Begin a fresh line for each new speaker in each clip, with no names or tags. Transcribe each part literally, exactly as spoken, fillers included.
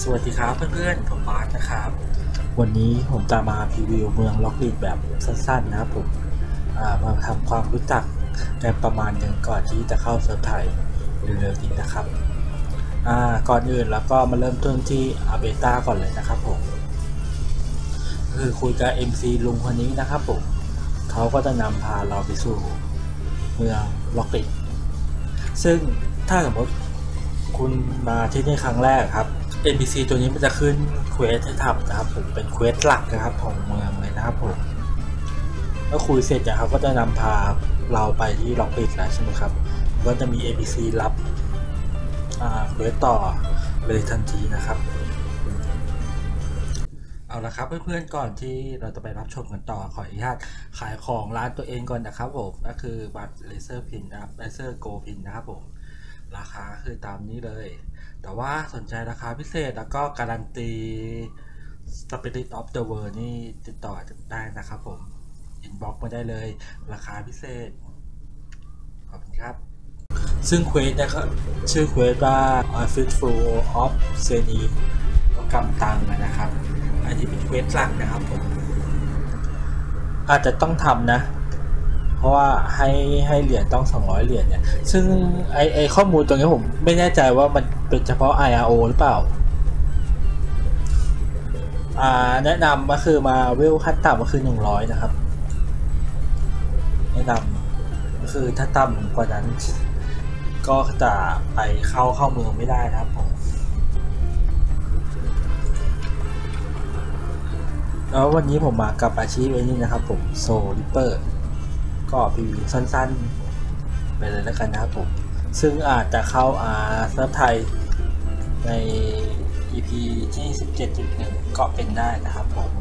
สวัสดีครับเพื่อนๆผมบาสนะครับวันนี้ผมจะมาพรีวิวเมืองล็อกลีดแบบสั้นๆนะครับผมมาทำความรู้จักกันประมาณหนึ่งก่อนที่จะเข้าเซิร์ฟไทยเร็วๆนี้นะครับก่อนอื่นแล้วก็มาเริ่มต้นที่อาเบต้าก่อนเลยนะครับผมคือคุยกับ เอ็ม ซี ลุงคนนี้นะครับผมเขาก็จะนำพาเราไปสู่เมืองล็อกลีดซึ่งถ้าสมมติคุณมาที่นี่ครั้งแรกครับ เอ็น พี ซี ตัวนี้มันจะขึ้นเควสให้ทำนะครับผมเป็นเควสหลักนะครับของเมืองเลยนะครับผมเมื่อคุยเสร็จเนี่ยเขาก็จะนำพาเราไปที่ล็อกลีดแล้วใช่ไหมครับก็จะมี เอ็น พี ซี รับเควสต่อเลยทันทีนะครับเอาละครับเพื่อนๆก่อนที่เราจะไปรับชมกันต่อขออนุญาตขายของร้านตัวเองก่อนนะครับผมก็คือบัตรเลเซอร์พินนะครับเลเซอร์โกพินนะครับผมราคาคือตามนี้เลยแต่ว่าสนใจราคาพิเศษแล้วก็การันตี Spirit of the World นี่ติดต่อได้นะครับผมอินบ็อกซ์มาได้เลยราคาพิเศษขอบคุณครับซึ่งเควสนะครับชื่อเควสว่า Fistful of Seni กำตังนะครับอันนี้เป็นเควสหลักนะครับผมอาจจะต้องทำนะเพราะว่าให้ให้เหรียญต้องสองร้อยเหรียญเนี่ยซึ่งไอไอข้อมูลตรงนี้ผมไม่แน่ใจว่ามันเป็นเฉพาะ ไอ อาร์ โอ หรือเปล่าอ่าแนะนำก็คือมาเวลขั้นต่ำก็คือหนึ่งร้อยนะครับแนะนำก็คือถ้าต่ำกว่านั้นก็จะไปเข้าเข้าเมืองไม่ได้นะครับผมแล้ววันนี้ผมมากับอาชีพนี้นะครับผมโซลิปเปอร์ก็พรีวิวสั้นๆไปเลยแล้วกันนะครับผมซึ่งอาจจะเข้าอาเซิร์ฟไทยใน อี พี ที่ สิบเจ็ดจุดหนึ่ง ก็เป็นได้นะครับผม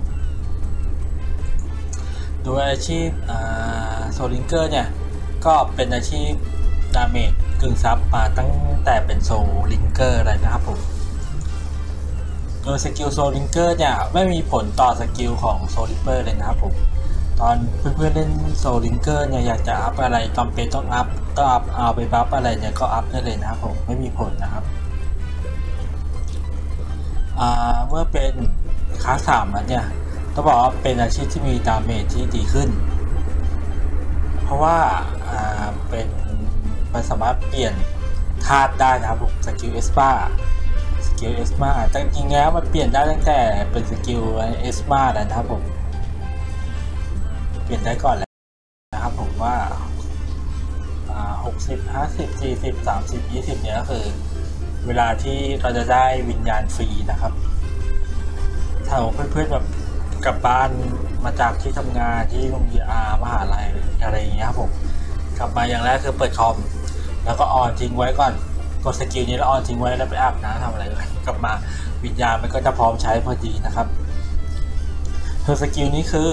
โดยอาชีพโซลิงเกอร์เนี่ยก็เป็นอาชีพดาเมจกึ่งซับมาตั้งแต่เป็นโซลิงเกอร์อะไรนะครับผมโดยสกิลโซลิงเกอร์เนี่ยไม่มีผลต่อสกิลของโซลิปเปอร์เลยนะครับผมตอนเพื่อนๆเล่นโซลิงเกอร์เนี่ยอยากจะอัพอะไรจำเป็นต้องอัพต้องอัพเอาไปบัฟอะไรเนี่ยก็อัพได้เลยนะครับผมไม่มีผลนะครับเมื่อเป็นคลาสสามแล้วเนี่ยต้องบอกว่าเป็นอาชีพที่มีดาเมจที่ดีขึ้นเพราะว่าเป็นมันสามารถเปลี่ยนธาตุได้นะครับผมสกิลเอสปาสกิลเอสมาแต่จริงๆแล้วมันเปลี่ยนได้ตั้งแต่เป็นสกิลเอสมาแล้วนะครับผมเปลี่ยนได้ก่อนแล้วนะครับผมว่าหกสิบ ห้าสิบ สี่สิบ สามสิบ ยี่สิบเนี่ยก็คือเวลาที่เราจะได้วิญญาณฟรีนะครับถ้าเพื่อนๆแบบกลับบ้านมาจากที่ทำงานที่โรงเรียนมหาลัยอะไรอย่างเงี้ยครับผมกลับมาอย่างแรกคือเปิดคอมแล้วก็ออนทิ้งไว้ก่อนกดสกิลนี้แล้วออนทิ้งไว้แล้วไปอาบน้ำทำอะไรกลับมาวิญญาณมันก็จะพร้อมใช้พอดีนะครับคือสกิลนี้คือ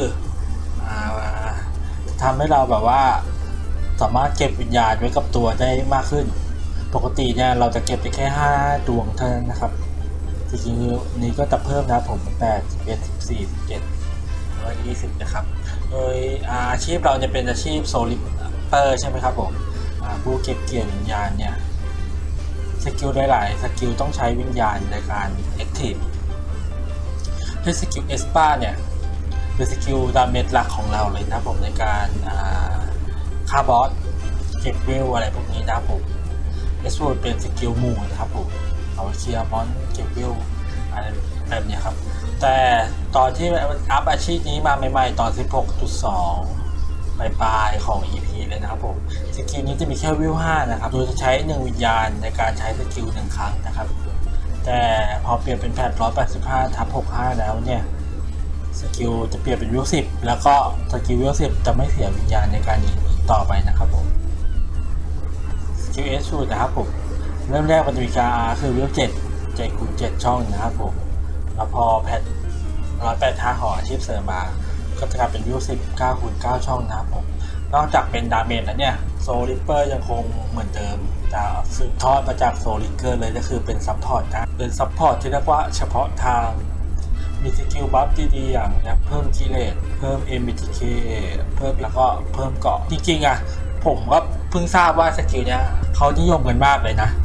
ทำให้เราแบบว่าสามารถเก็บวิญญาณไว้กับตัวได้มากขึ้นปกติเนี่ยเราจะเก็บไปแค่ห้าดวงเท่านั้นนะครับจริงๆนี้ก็จะเพิ่มนะผมแปด สิบเอ็ด สิบสี่ สิบเจ็ด ยี่สิบนะครับโดยอาชีพเราจะเป็นอาชีพโซลิปเปอร์ใช่ไหมครับผมผู้เก็บเกี่ยววิญญาณเนี่ยสกิลได้หลายสกิลต้องใช้วิญญาณในการแอคทีฟด้วยสกิลเอสปาเนี่ยเป็นสกิลดาเมจหลักของเราเลยนะผมในการฆ่าบอสเก็บเวลอะไรพวกนี้นะผมเอสโวเป็นสกิลหมู่นะครับผมเอาเชียร์มอนเก็บเวลอะไรแบบนี้ครับแต่ตอนที่อัพอาชีพนี้มาใหม่ๆตอน สิบหกจุดสอง ปลายๆของ อี พี เลยนะครับผมสกิลนี้จะมีแค่วิวห้านะครับโดยจะใช้หนึ่งวิญญาณในการใช้สกิลหนึ่งครั้งนะครับแต่พอเปลี่ยนเป็นแพทหนึ่งร้อยแปดสิบห้าทับหกสิบห้าแล้วเนี่ยสกิลจะเปลี่ยนเป็นวิวสิบแล้วก็สกิลวิวสิบจะไม่เสียวิญญาณในการยิงต่อไปนะครับผมสกิลเอสชูนะครับผมเริ่มแรกมันจะมีการคือวิวเจ็ดเจ็ดคูณเจ็ดช่องนะครับผมแล้วพอแพทหนึ่งร้อยแปดสิบห้าหออาชีพเสริมมาก็จะกลายเป็นวิวสิบ เก้าคูณเก้าช่องนะครับผมนอกจากเป็นดาเมจแล้วเนี่ยโซลิปเปอร์ยังคงเหมือนเดิมแต่สืบทอดมาจากโซลิเกอร์เลยก็คือเป็นซัพพอร์ตนะเป็นซัพพอร์ตที่เรียกว่าเฉพาะทางมีสกิลบัฟดีๆอย่างเพิ่มกิเลสเพิ่ม เอ็ม บี ที เค เพิ่มแล้วก็เพิ่มเกาะจริงๆอ่ะผมก็เพิ่งทราบว่าสกิลเนี้ยเขานิยมกันมากเลยนะ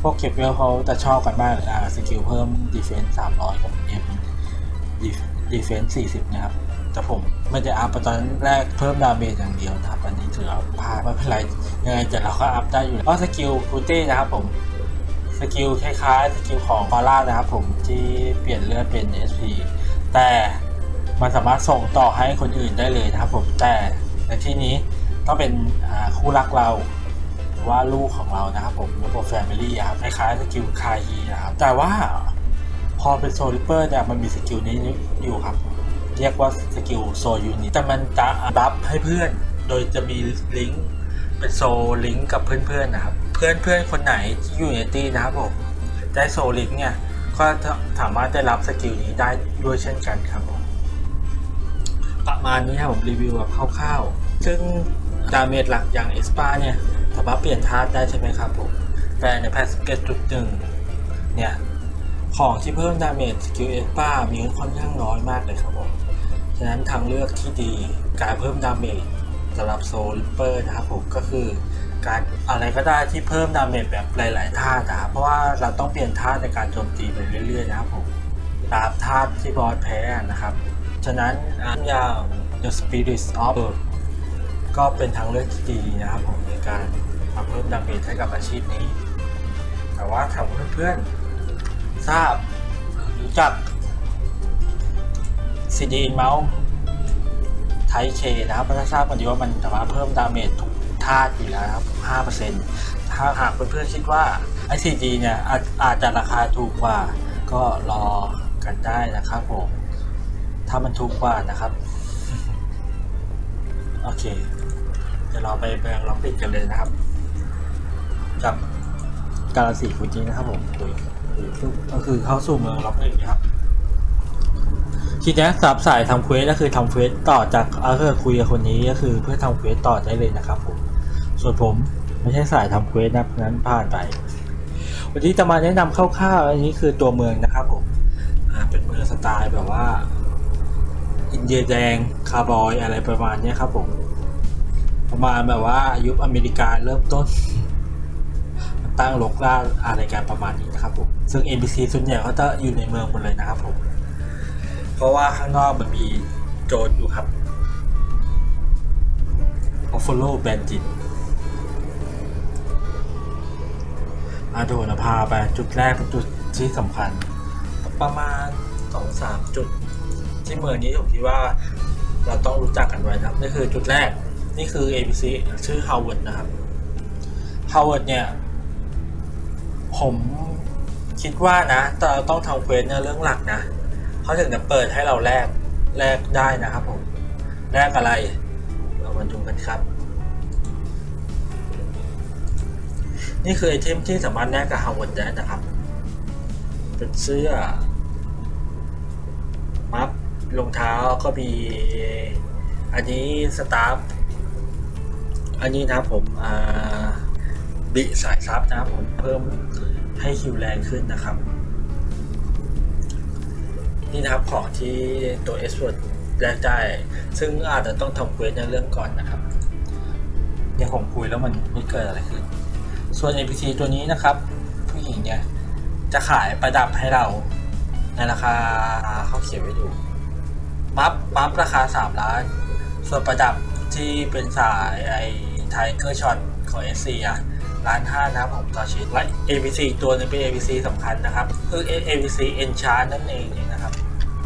พวกเก็บเวลเขาจะชอบกันมากเลยอ่าสกิลเพิ่มดีเฟนส์สามร้อยกับเอ็มดีเฟนส์สี่สิบนะครับแต่ผมไม่ได้อัพตอนแรกเพิ่มดาเมจอย่างเดียวนะครับอันนี้ถือว่าพลาดไม่เป็นไรยังไงแต่เราก็อัพได้อยู่แล้วก็สกิลฟูเต้นะครับผมสกิลคล้ายๆสกิลของฟาร่านะครับผมที่เปลี่ยนเลือดเป็น เอส พี แต่มันสามารถส่งต่อให้คนอื่นได้เลยนะครับผมแต่ในที่นี้ต้องเป็นคู่รักเราหรือว่าลูกของเรานะครับผมระบบแฟมิลี่ครับคล้ายๆสกิลคาฮีนะครับแต่ว่าพอเป็นโซลิเปอร์เนี่ยมันมีสกิลนี้อยู่ครับเรียกว่าสกิลโซยูนิตแต่มันจะบัฟให้เพื่อนโดยจะมีลิงก์เป็นโซลิงก์กับเพื่อนๆนะครับเพื่อนๆคนไหนที่อยู่ในตี้นะครับผมได้โซลิงก์เนี่ยก็สามารถได้รับสกิลนี้ได้ด้วยเช่นกันครับผมประมาณนี้ครับผมรีวิวแบบคร่าวๆซึ่งดาเมจหลักอย่างเอสปาเนี่ยสามารถเปลี่ยนธาตุได้ใช่ไหมครับผมแต่ในแพทสเก็ตจุดหนึ่งเนี่ยของที่เพิ่มดาเมจสกิลเอสปามีค่อนข้างน้อยมากเลยครับผมฉะนั้นทางเลือกที่ดีการเพิ่มดาเมจสำหรับโซลิเปอร์นะครับผมก็คือการอะไรก็ได้ที่เพิ่มดาเมจแบบหลายๆธาตุนะครับเพราะว่าเราต้องเปลี่ยนธาตุในการโจมตีไปเรื่อยๆนะครับผมตามธาตุที่บอสแพ้นะครับฉะนั้นอย่าง The Spirit of Earth ก็เป็นทางเลือกที่ดีนะครับผมในการมาเพิ่มดาเมจให้กับอาชีพนี้แต่ว่าถ้าเพื่อนๆทราบรู้จัก ซี ดี Mouse ไทเคนะครับถ้าทราบกันดีว่ามันสามารถเพิ่มดาเมจทุกธาตุอยู่แล้วครับ ห้าเปอร์เซ็นต์ ถ้าหากเพื่อนๆคิดว่าไอ ซี ดี เนี่ยอาจอาจจะราคาถูกกว่าก็รอกันได้นะครับผมถ้ามันถูกกว่านะครับโอเคเดี๋ยวเราไปแบงล็อกปิดกันเลยนะครับกับกาลาสีฟูจินะครับผมก็คือเข้าสู่เมืองล็อกปิดนะครับทีนี้สับสายทำเควสก็คือทำเควสต่อจากเออคุยกับคนนี้ก็คือเพื่อทำเควสต่อได้เลยนะครับผมส่วนผมไม่ใช่สายทำเควสนะนั้นผ่านไปวันนี้จะมาแนะนำคร่าวๆอันนี้คือตัวเมืองนะครับผมอ่าเป็นเมืองสไตล์แบบว่าอินเดียแดงคาร์บอยอะไรประมาณนี้ครับผมประมาณแบบว่ายุคอเมริกาเริ่มต้นตั้งรกรากอะไรกันประมาณนี้นะครับผมซึ่ง เอ็น พี ซี ส่วนใหญ่เขาจะอยู่ในเมืองหมดเลยนะครับผมเพราะว่าข้างนอกมันมีโจรอยู่ครับ Buffalo Bandit อาโดนพาไปจุดแรกเป็นจุดที่สำคัญประมาณ สองถึงสาม จุดที่เมืองนี้ผมคิดว่าเราต้องรู้จักกันไว้นะครับนี่คือจุดแรกนี่คือ เอ พี ซี ชื่อ Howard นะครับ Howard เนี่ยผมคิดว่านะแต่เราต้องทำเควสในเรื่องหลักนะเขาถึงจะเปิดให้เราแลกแลกได้นะครับผมแลกอะไรเรามาดูกันครับนี่คือไอเทมที่สามารถแลกกับฮาวเวิร์ดได้นะครับเป็นเสื้อมัฟรองเท้าก็มีอันนี้สตาฟอันนี้นะครับผมอ่าบิสายซับนะครับผมเพิ่มให้ฮิวแรงขึ้นนะครับนี่นะครับของที่ตัว เอส วอร์ด แลกได้ซึ่งอาจจะต้องทำเควสในเรื่องก่อนนะครับยังผมคุยแล้วมันไม่เกิดอะไรขึ้นส่วน เอ็น พี ซี ตัวนี้นะครับผู้หญิงเนี่ยจะขายประดับให้เราในราคาเขาเขียนไว้ดูมัฟมัฟราคาสามล้านส่วนประดับที่เป็นสายไอไทเกอร์ช็อตของ เอส ซี อ่ะล้านห้านะครับผมต่อชิ้นและ เอ พี ซี ตัวนึงเป็น เอ พี ซี สำคัญนะครับคือ เอ พี ซี Enchant นั่นเองนะครับ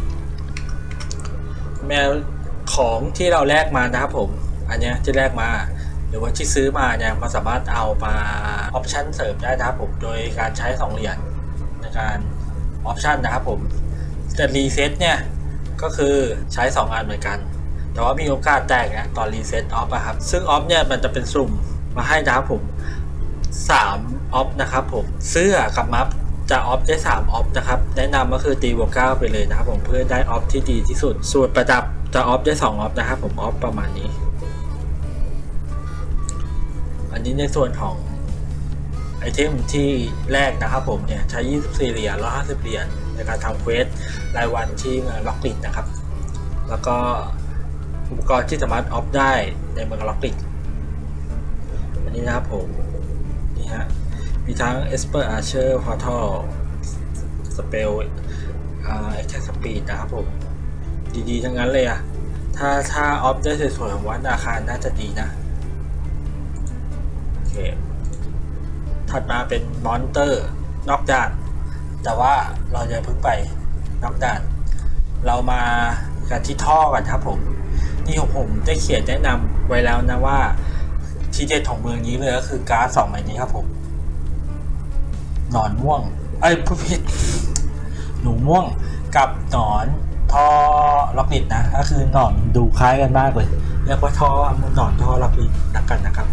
แมวของที่เราแลกมานะครับผมอันนี้ที่แลกมาหรือว่าที่ซื้อมาเนี่ยมันสามารถเอามาออปชั่นเสริมได้นะครับผมโดยการใช้สองเหรียญในการออปชั่นนะครับผมแต่รีเซ็ตเนี่ยก็คือใช้สองอันเหมือนกันแต่ว่ามีโอกาสแตกนะตอนรีเซ็ตออฟครับซึ่งออฟเนี่ยมันจะเป็นสุ่มมาให้นะครับผมสามออฟนะครับผมเสื้อกับมัฟจะออฟได้สามออฟนะครับแนะนำก็คือตีบวกเก้าไปเลยนะครับผมเพื่อได้ออฟที่ดีที่สุดส่วนประดับจะออฟได้สองออฟนะครับผมออฟประมาณนี้อันนี้ในส่วนของไอเทมที่แรกนะครับผมเนี่ยใช้ยี่สิบสี่เหรียญหนึ่งร้อยห้าสิบเหรียญในการทำเควสรายวันที่เมืองล็อกลิดนะครับแล้วก็อุปกรณ์ที่สามารถออฟได้ในเมืองล็อกลิดอันนี้นะครับผมนี่ฮะมีทั้ง Esper Archer Portal Spell อ่า Attack Speed นะครับผมดีๆทั้งนั้นเลยอะถ้าถ้าออฟได้สวยๆของวัดอาคารน่าจะดีนะโอเคถัดมาเป็นมอนเตอร์นอกด่านแต่ว่าเราจะเพิ่งไปนอกด่านเรามากันที่ท่อกันครับผมนี่ของผมได้เขียนแนะนำไว้แล้วนะว่าที่เด็ดของเมืองนี้เลยก็คือก๊าซสองใบนี้ครับผมหนอนม่วงไอ้ผู้ผิดหนูม่วงกับหนอนท่อล็อกลิดนะก็คือหนอนดูคล้ายกันมากเลยเรียกว่าท่อหนอนท่อล็อกลิดนักกันนะครับ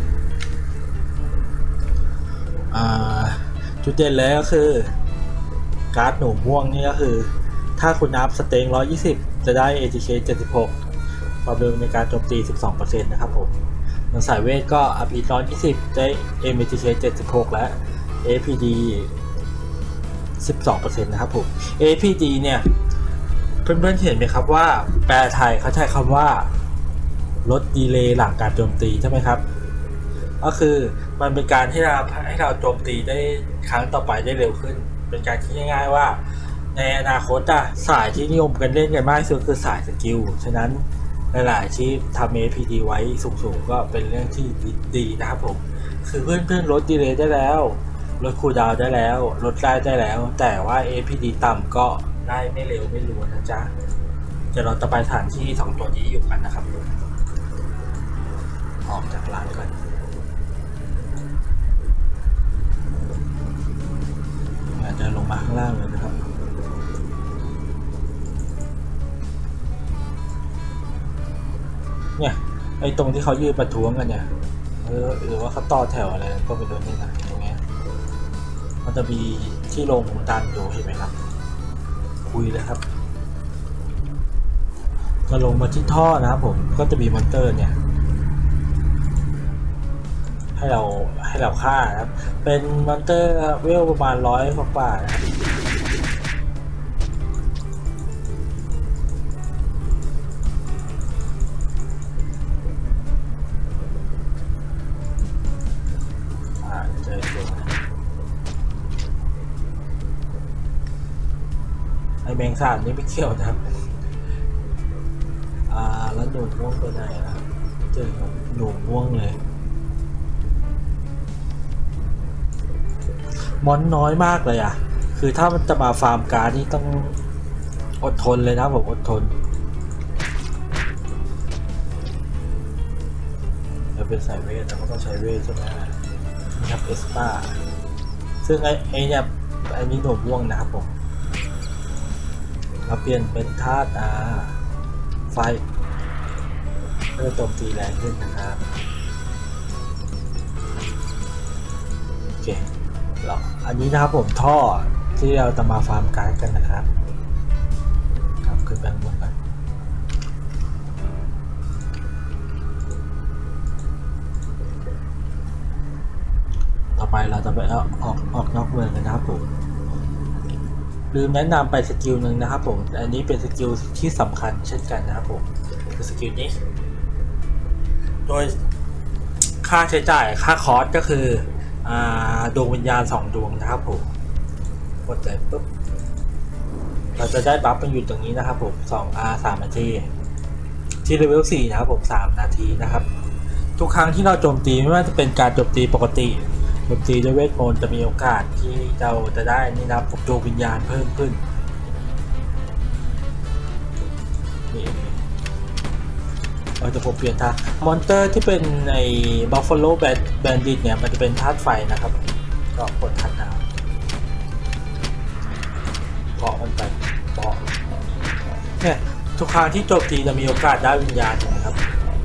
จุดเด่นเลยก็คือการ์ดหนูม่วงนี่ก็คือถ้าคุณนับสเต็งหนึ่งร้อยยี่สิบจะได้ เอ ที เค เจ็ดสิบหกความเร็วในการโจมตี สิบสองเปอร์เซ็นต์ นะครับผมส่วนสายเวทก็ อาร์ พี หนึ่งร้อยยี่สิบได้ เอ็ม เอ ที เค เจ็ดสิบหกและ เอ พี ดี สิบสองเปอร์เซ็นต์ นะครับผม เอ พี ดี เนี่ยเพื่อนๆเห็นไหมครับว่าแปลไทยเขาใช้คำว่าลดดีเลย์หลังการโจมตีใช่ไหมครับก็คือมันเป็นการที่เราให้เราโจมตีได้ครั้งต่อไปได้เร็วขึ้นเป็นการคิดง่ายๆว่าในอนาคตอะสายที่นิยมกันเล่นกันมากที่สุดคือสายสกิลฉะนั้นหลายๆที่ทำ เอ พี ดี ไว้สูงๆก็เป็นเรื่องที่ดีนะครับผมคือเพื่อนๆลดดีเลย์ได้แล้วลดคูลดาวน์ได้แล้วลดไล่ได้แล้วแต่ว่า เอ พี ดี ต่ำก็ไล่ไม่เร็วไม่รัวนะจ๊ะจะเราจะไปฐานที่สองตัวนี้อยู่กันนะครับออกจากร้านก่อนเดินลงมาข้างล่างเลยนะครับเนี่ยไอ้ตรงที่เขายืนประท้วงกันเนี่ยเออหรือว่าเขาต่อแถวอะไรก็ไปดูนี่นะตรงนี้มันจะมีที่ลงดันอยู่เห็นไหมครับคุยเลยครับจะลงมาที่ท่อนะครับผมก็จะมีมอนเตอร์เนี่ยให้เราให้เราฆ่านะครับเป็นมอนเตอร์เวลประมาณร้อยกว่าๆนะครับเจอตัวไอแมงสาบนี่ไม่เกี่ยวนะครับอ่าแล้วหนูม่วงตัวไหนนะเจอครับหนูม่วงเลยมอนน้อยมากเลยอ่ะคือถ้ามันจะมาฟาร์มการ์ดนี่ต้องอดทนเลยนะผมอดทนจะเป็นสายเวทแต่ก็ต้องใช้เวทใช่ไหมนะครับเอสปาซึ่งไอ้ไอ้เนี่ยไอ้นี้หนูม่วงนะครับผมเราเปลี่ยนเป็นธาตุอ่าไฟเพื่อโจมตีแรงขึ้นนะครับโอเคแล้วอันนี้นะครับผมท่อที่เราจะมาฟาร์มการ์ดกันนะครับครับขึ้นไปข้างบนกันต่อไปเราจะไปเอาออกออกนอกเมืองกันนะครับผมลืมแนะนำไปสกิลหนึ่งนะครับผมอันนี้เป็นสกิลที่สำคัญเช่นกันนะครับผมคือสกิลนี้โดยค่าใช้จ่ายค่าคอสก็คือดวงวิญญาณสองดวงนะครับผมกดเลยปุ๊บเราจะได้บัฟมันอยู่ตรงนี้นะครับผมสอง อาร์ สามนาทีที่เลเวลสี่นะครับผมสามนาทีนะครับทุกครั้งที่เราโจมตีไม่ว่าจะเป็นการโจมตีปกติโจมตีด้วยเวทมนต์จะมีโอกาสที่เราจะได้นี่นะครับดวงวิญญาณเพิ่มขึ้นนี่เราจะผมเปลี่ยนท่ามอนเตอร์ที่เป็นในบัฟฟาโลแบนดิตเนี่ยมันจะเป็นธาตุไฟนะครับก็กดธาตุน้ำเกาะมันไปเกาะเนี่ยทุกครั้งที่โจมตีจะมีโอกาสได้วิญญาณนะครับ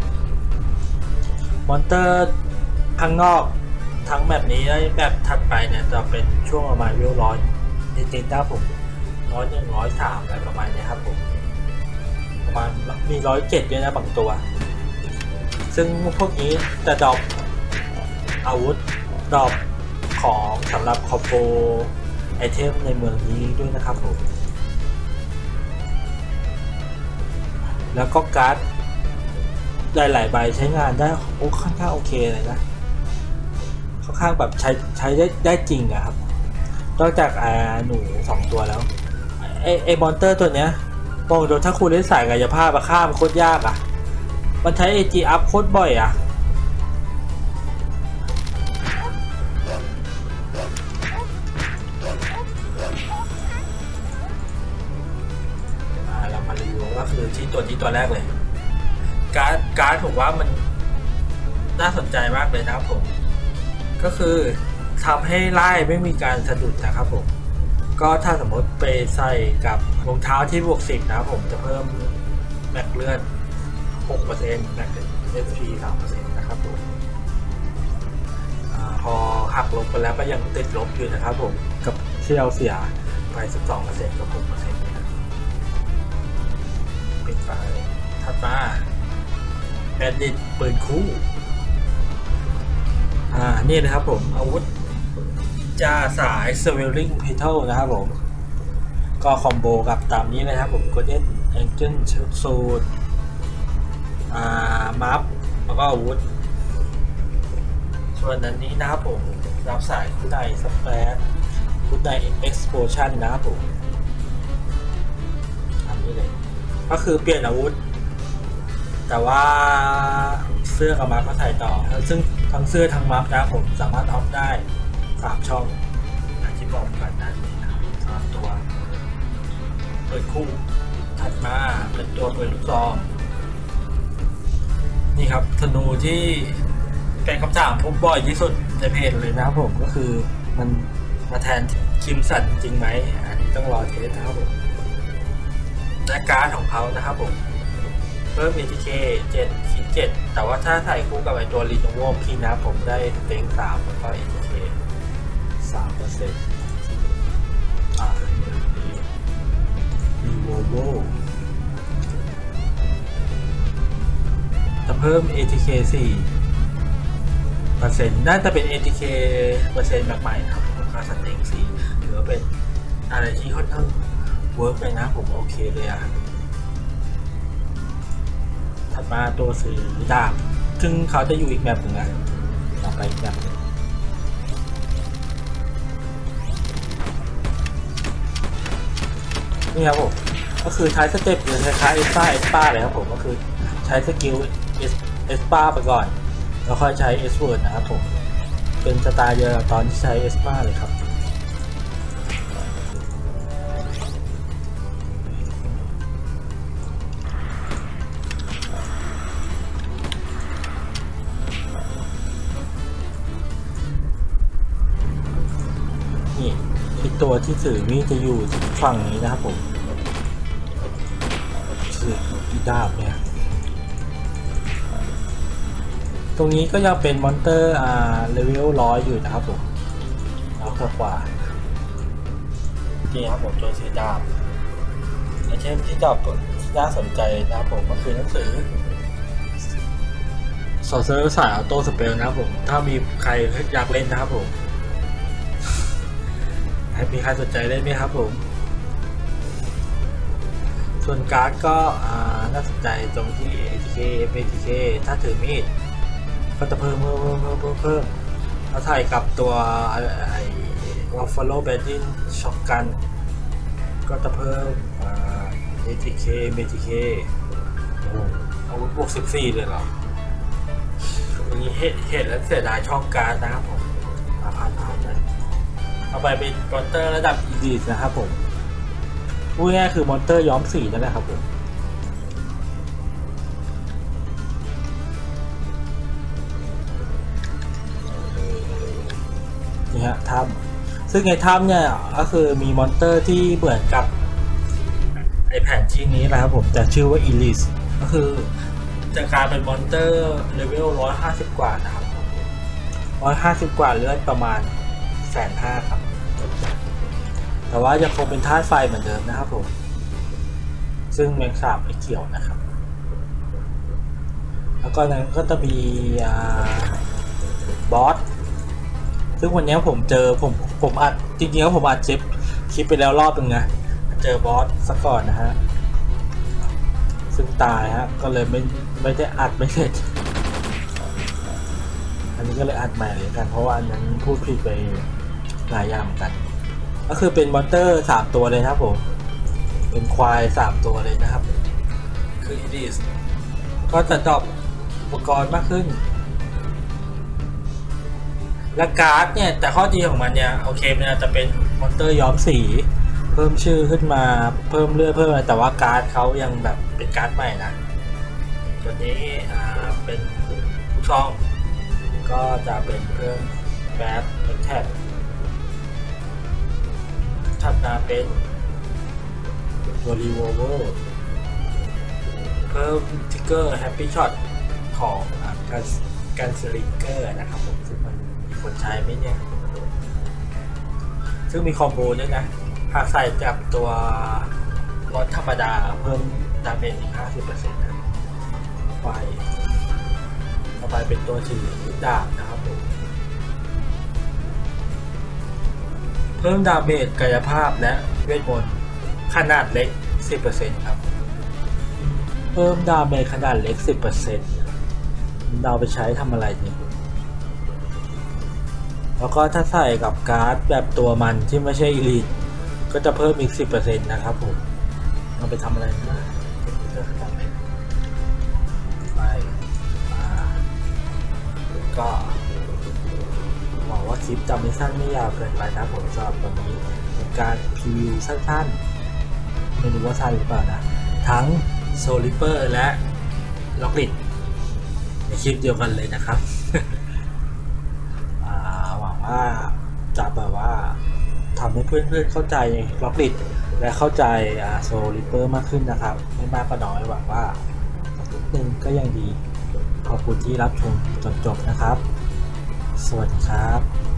มอนเตอร์ข้างนอกทั้งแบบนี้และแบบถัดไปเนี่ยจะเป็นช่วงประมาณวิวร้อยนิดๆนะผมร้อยหนึ่งร้อยสามอะไรประมาณนี้ครับผมประมาณมีร้อยเจ็ดด้วยนะบางตัวซึ่งพวกนี้จะดรอปอาวุธดรอปของสำหรับคอมโบไอเทมในเมืองนี้ด้วยนะครับผมแล้วก็การ์ดหลายๆใบใช้งานได้โอ้ค่อนข้างโอเคเลยนะค่อนข้างแบบใช้ใช้ได้ได้จริงอะครับนอกจากอ่าหนูสองตัวแล้วไอไอมอนเตอร์ตัวเนี้ยบอกโดนถ้าคุณเล่นสายกายภาพมาฆ่ามันโคตรยากอะมันใช้ เอ จี อัพโคตรบ่อยอะเรามารีวิวก็คือที่ตัวที่ตัวแรกเลยการ์ดการ์ดผมว่ามันน่าสนใจมากเลยนะครับผมก็คือทำให้ไล่ไม่มีการสะดุดนะครับผมก็ถ้าสมมติไปใส่กับรองเท้าที่บวกสิบนะครับผมจะเพิ่มแม็กเลือด หกเปอร์เซ็นต์ แม็กเอฟพี สามเปอร์เซ็นต์ นะครับผมพอหักลบไปแล้วก็ยังติดลบอยู่นะครับผมกับที่เราเสียไป สิบสองเปอร์เซ็นต์ กับ หกเปอร์เซ็นต์ นะครับปิดไปถัดมาแบนดิตปืนคู่อ่านี่นะครับผมอาวุธจะสาย Swelling Petal นะครับผมก็คอมโบกับตามนี้เลยครับผม Golden Angel Sword อ่ามัฟแล้วก็อาวุธส่วนอันนี้นะครับผมรับสายคุณไนสเปซคุณไน Explosion นะครับผมทำนี้เลยก็คือเปลี่ยนอาวุธแต่ว่าเสื้อกับมัฟก็ใส่ต่อซึ่งทั้งเสื้อทั้งมัฟนะผมสามารถออฟได้สามช่องอย่างที่บอกกันนะนะครับสามตัวเปิดคู่ถัดมาเป็นตัวเปิดลูกซองนี่ครับธนูที่เป็นคำถามพบบ่อยที่สุดในเพจเลยนะครับผมก็คือมันมาแทนคิมสันจริงไหมอันนี้ต้องรอเทสนะครับผมและการ์ดของเขานะครับผมเพิ่ม เอ ที เค เจ็ดคิดเจ็ดแต่ว่าถ้าใส่คู่กับไอตัวรีโนโวคีนะผมได้เต็งสามแล้วก็ เอ ที เค สามเปอร์เซ็นต์อ่ารีโวโวจะเพิ่ม เอ ที เค สี่เปอร์เซ็นต์น่าจะเป็น เอ ที เค เปอร์เซ็นต์แบบใหม่ครับผมค่าสเต็งสี่หรือว่าเป็นอะไรที่ค่อนข้างเวิร์กเลยนะผมโอเคเลยอะถัดมาตัวสื่อดาบซึ่งเขาจะอยู่อีกแบบหนึ่งอะต่อไปอีกแบบนึงนี่ครับผมก็คือใช้สเต็ปหรือคล้ายๆเอสป้าเอสป้าเลยครับผมก็คือใช้สกิลเอสเอสป้าไปก่อนแล้วค่อยใช้เอสเวิร์ดนะครับผมเป็นสไตล์เดียวกับตอนที่ใช้เอสป้าเลยครับนี่อีกตัวที่ถือมีดจะอยู่ฝั่งนี้นะครับผมถืออีดาบเนี่ยตรงนี้ก็ยังเป็นมอนเตอร์อ่าเลเวลร้อยอยู่นะครับผมแล้วก็กว่านี่ครับผมตัวสีดาบไอเทมที่ดอกที่น่าสนใจนะครับผมก็คือหนังสือสอดเซอร์สายออโต้สเปลนะครับผมถ้ามีใครอยากเล่นนะครับผมมีใครสนใจเล่นไหมครับผมส่วนการ์ดก็น่าสนใจตรงที่ เอ ที เค เอ ที เค ถ้าถือมีดก็จะเพิ่มเพิ่มเพิ่มเพิ่มเพิ่มเพิ่มแล้วถ่ายกับตัวไอ้วอฟเฟโลแบดดิ้งช็อคกันก็จะเพิ่ม เอ ที เค เอ ที เค โอ้เอาบวกสิบสี่เลยเหรออย่างนี้เห็นแล้วเสียดายช่องการ์ดนะครับผมมาผ่านผ่านเลยเอาไปเป็นมอนเตอร์ระดับอีลิทนะครับผมพูดง่ายคือมอนเตอร์ย้อมสีนั่นแหละครับผมนี่ฮะถ้ำซึ่งในถ้ำเนี่ยก็คือมีมอนเตอร์ที่เหมือนกับไอแผ่นชิ้นนี้แหละครับผมแต่ชื่อว่าอีลิทก็คือจะกลายเป็นมอนเตอร์เลเวลร้อยห้าสิบกว่านะครับร้อยห้าสิบกว่าเลือดประมาณแสนห้าครับแต่ว่ายังคงเป็นธาตุไฟเหมือนเดิมนะครับผมซึ่งแมงสาบไม่เกี่ยวนะครับแล้วก็นั้นก็จะมีบอสซึ่งวันนี้ผมเจอผมผมอัดจริงๆแล้วผมอัดคลิปคลิปไปแล้วรอบนึงนะเจอบอสซะก่อนนะฮะซึ่งตายฮะก็เลยไม่ไม่ได้อัดไม่เสร็จอันนี้ก็เลยอัดใหม่เลยกันเพราะว่าอันนั้นพูดผิดไปหลายอย่างเหมือนกันก็คือเป็นมอนเตอร์สามตัวเลยนะครับผมเป็นควายสามตัวเลยนะครับคืออีดิสก็จะดรอปอุปกรณ์มากขึ้นและการ์ดเนี่ยแต่ข้อดีของมันเนี่ยโอเคมันอาจจะเป็นมอนเตอร์ย้อมสีเพิ่มชื่อขึ้นมาเพิ่มเลือดเพิ่มอะไรแต่ว่าการ์ดเขายังแบบเป็นการ์ดใหม่นะตัวนี้อ่าเป็นผู้ช่องก็จะเป็นเพิ่มแบทเป็นแท็บถัดมาเป็นตัวรีโวเวอร์เพิ่มทิกเกอร์แฮปปี้ช็อตของการการสลิงเกอร์นะครับผมซึ่งมันมีคนใช้ไหมเนี่ยซึ่งมีคอมโบด้วยนะหากใส่กับตัวรถธรรมดาเพิ่มดาเมจอีก ห้าสิบเปอร์เซ็นต์ นะไฟต่อไปเป็นตัวถือดาบนะครับผมเพิ่มดาเมจกายภาพและเวทมนต์ขนาดเล็ก สิบเปอร์เซ็นต์ ครับเพิ่มดาเมจขนาดเล็ก สิบเปอร์เซ็นต์ เราไปใช้ทำอะไรเนี่ยแล้วก็ถ้าใส่กับการ์ดแบบตัวมันที่ไม่ใช่อีลิทก็จะเพิ่มอีก สิบเปอร์เซ็นต์ นะครับผมเราไปทำอะไรนะไปก็หวังว่าคลิปจะไม่สั้นไม่ยาวเกินไปนะผมสำหรับวันนี้เป็นการพรีวิวสั้นๆไม่รู้ว่าสั้นหรือเปล่านะทั้งโซลิเปอร์และล็อกลิดในคลิปเดียวกันเลยนะครับ หวังว่าจะแบบว่าทำให้เพื่อนๆเข้าใจล็อกลิดและเข้าใจโซลิเปอร์มากขึ้นนะครับไม่มากก็น้อยหวังว่าสักนิดนึงก็ยังดีขอบคุณที่รับชมจนจบนะครับสวัสดีครับ